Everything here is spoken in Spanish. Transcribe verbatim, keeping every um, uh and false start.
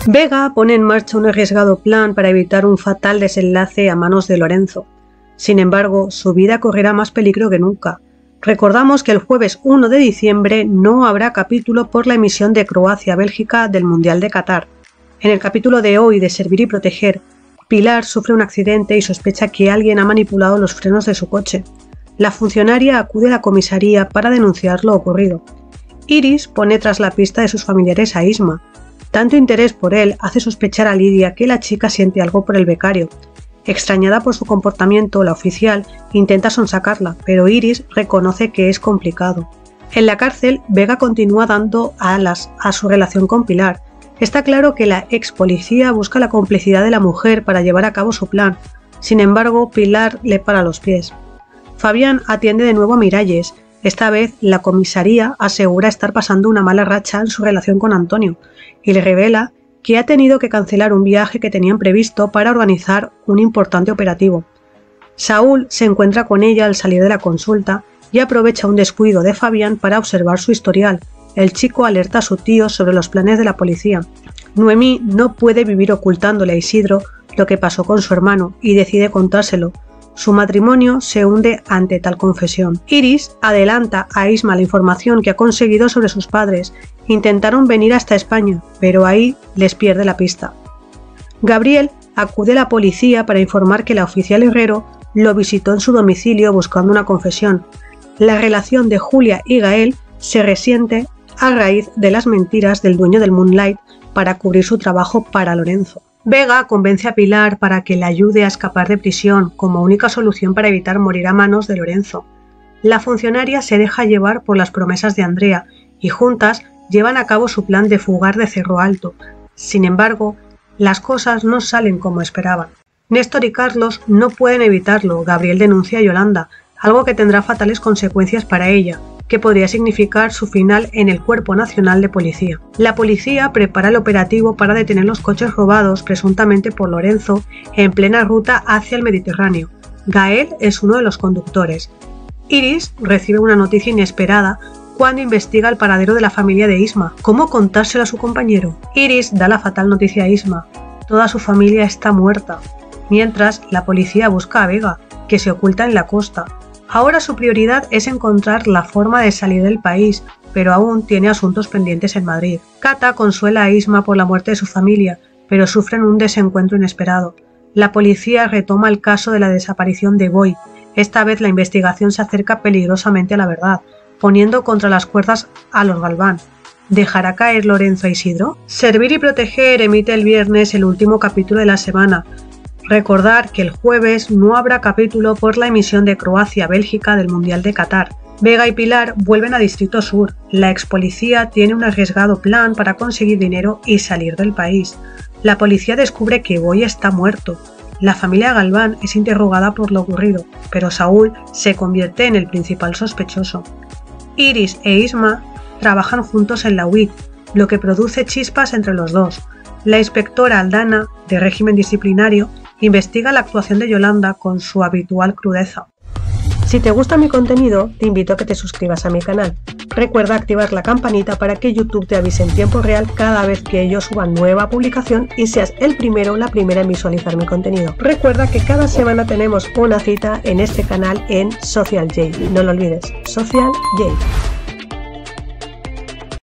Vega pone en marcha un arriesgado plan para evitar un fatal desenlace a manos de Lorenzo. Sin embargo, su vida correrá más peligro que nunca. Recordamos que el jueves uno de diciembre no habrá capítulo por la emisión de Croacia-Bélgica del Mundial de Qatar. En el capítulo de hoy de Servir y Proteger, Pilar sufre un accidente y sospecha que alguien ha manipulado los frenos de su coche. La funcionaria acude a la comisaría para denunciar lo ocurrido. Iris pone tras la pista de sus familiares a Isma. Tanto interés por él hace sospechar a Lidia que la chica siente algo por el becario. Extrañada por su comportamiento, la oficial intenta sonsacarla, pero Iris reconoce que es complicado. En la cárcel, Vega continúa dando alas a su relación con Pilar. Está claro que la ex policía busca la complicidad de la mujer para llevar a cabo su plan. Sin embargo, Pilar le para los pies. Fabián atiende de nuevo a Miralles. Esta vez, la comisaría asegura estar pasando una mala racha en su relación con Antonio y le revela que ha tenido que cancelar un viaje que tenían previsto para organizar un importante operativo. Saúl se encuentra con ella al salir de la consulta y aprovecha un descuido de Fabián para observar su historial. El chico alerta a su tío sobre los planes de la policía. Noemí no puede vivir ocultándole a Isidro lo que pasó con su hermano y decide contárselo. Su matrimonio se hunde ante tal confesión. Iris adelanta a Isma la información que ha conseguido sobre sus padres. Intentaron venir hasta España, pero ahí les pierde la pista. Gabriel acude a la policía para informar que la oficial Herrero lo visitó en su domicilio buscando una confesión. La relación de Julia y Gael se resiente a raíz de las mentiras del dueño del Moonlight para cubrir su trabajo para Lorenzo. Vega convence a Pilar para que le ayude a escapar de prisión como única solución para evitar morir a manos de Lorenzo. La funcionaria se deja llevar por las promesas de Andrea y juntas llevan a cabo su plan de fugar de Cerro Alto. Sin embargo, las cosas no salen como esperaban. Néstor y Carlos no pueden evitarlo. Gabriel denuncia a Yolanda, algo que tendrá fatales consecuencias para ella, que podría significar su final en el Cuerpo Nacional de Policía. La policía prepara el operativo para detener los coches robados presuntamente por Lorenzo en plena ruta hacia el Mediterráneo. Gael es uno de los conductores. Iris recibe una noticia inesperada cuando investiga el paradero de la familia de Isma. ¿Cómo contárselo a su compañero? Iris da la fatal noticia a Isma. Toda su familia está muerta. Mientras, la policía busca a Vega, que se oculta en la costa. Ahora su prioridad es encontrar la forma de salir del país, pero aún tiene asuntos pendientes en Madrid. Cata consuela a Isma por la muerte de su familia, pero sufren un desencuentro inesperado. La policía retoma el caso de la desaparición de Boy. Esta vez la investigación se acerca peligrosamente a la verdad, poniendo contra las cuerdas a los Galván. ¿Dejará caer Lorenzo a Isidro? Servir y Proteger emite el viernes el último capítulo de la semana. Recordar que el jueves no habrá capítulo por la emisión de Croacia-Bélgica del Mundial de Qatar. Vega y Pilar vuelven a Distrito Sur. La ex policía tiene un arriesgado plan para conseguir dinero y salir del país. La policía descubre que Boy está muerto. La familia Galván es interrogada por lo ocurrido, pero Saúl se convierte en el principal sospechoso. Iris e Isma trabajan juntos en la U I C, lo que produce chispas entre los dos. La inspectora Aldana, de régimen disciplinario, investiga la actuación de Yolanda con su habitual crudeza. Si te gusta mi contenido, te invito a que te suscribas a mi canal. Recuerda activar la campanita para que YouTube te avise en tiempo real cada vez que yo suba nueva publicación y seas el primero o la primera en visualizar mi contenido. Recuerda que cada semana tenemos una cita en este canal en Social J. No lo olvides, Social J.